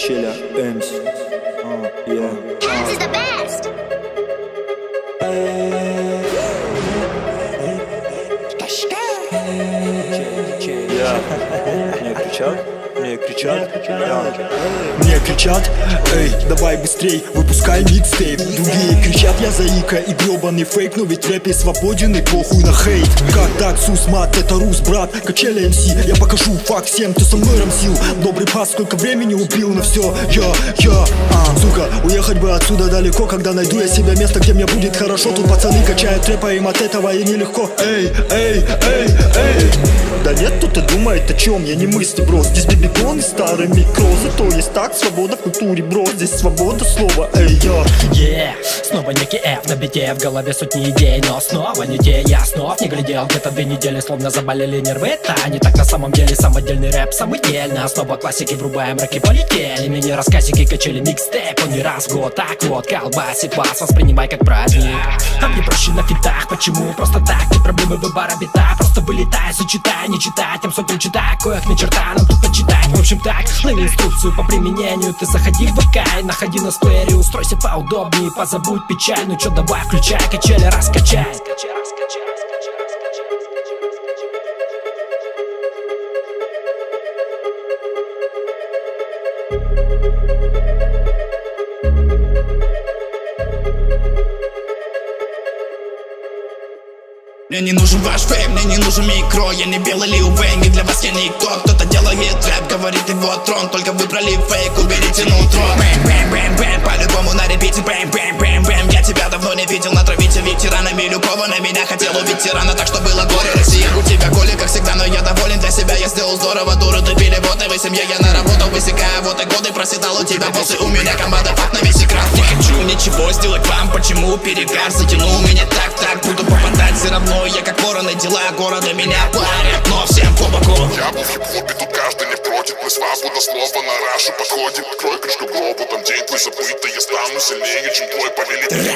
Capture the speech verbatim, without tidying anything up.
Качеля, Эмс. This is the best. Мне кричат, мне кричат, мне кричат, эй, давай быстрей, выпускай микстейп. Другие кричат, я заика и гребаный фейк, но ведь в рэпе свободен и похуй на хейт. Как так, сус, мат, это рус, брат, Качеля МС. Я покажу факт всем, кто со мной рамсил. Добрый пас, сколько времени убил на все. Я, я, а, сука, уехать бы отсюда далеко, когда найду я себе место, где мне будет хорошо. Тут пацаны качают рэпа, им от этого и нелегко. Эй, эй, эй, эй. Да нет, кто-то думает о чем, я не мысли, бро. Здесь бибигон и старый микро, зато есть так, свобода в культуре, бро. Здесь свобода слова, эй, я. Yeah. Снова некий F на бите, в голове сотни идей, но снова не те, я снов не глядел. Где-то две недели, словно заболели нервы. Это не так на самом деле, самодельный рэп самодельно. Основа классики, врубаем, раки полетели. Мини-рассказики, Качели микстейп, он не раз в год. Так вот, колбасит вас, воспринимай как праздник. А мне проще на финтах, почему? Просто так, не проблемы выбора бита. Просто вылетай, зачитай, не читай, тем сотен читай. Коих ни черта, нам тут почитать. В общем так, лови инструкцию по применению. Ты заходи в ВК и находи на сплеере. Устройся поудобнее, позабудь печаль. Ну чё, давай, включай, Качели, раскачай. Мне не нужен ваш фейм, мне не нужен микро. Я не белый Лил Вейн, и для вас я никто. Кто-то делает рэп, говорит его трон. Только выбрали фейк, уберите нутро. Бэм, бэм, бэм, бэм, по-любому на репите. Бэм, бэм, бэм, бэм, я тебя давно не видел. Натравите ветеранами Люкова, на меня хотел у ветерана. Так что было горе, Россия, у тебя коли, как всегда. Но я доволен, для себя я сделал здорово. Дуры тупили, вот и вы семья, я наработал. Высекая вот и годы, проседал у тебя боссы. У меня команда, факт на весь экран. Не хочу ничего сделать вам, почему перегар затянул меня так, так. Буду попадать все равно. Я как вороны, дела города меня парят, но всем по боку. Я был в хип-хопе, тут каждый не против. Мы свобода слова на рашу подходим. Открой крышку гробу, там день твой забытый. Я стану сильнее, чем твой повелитель.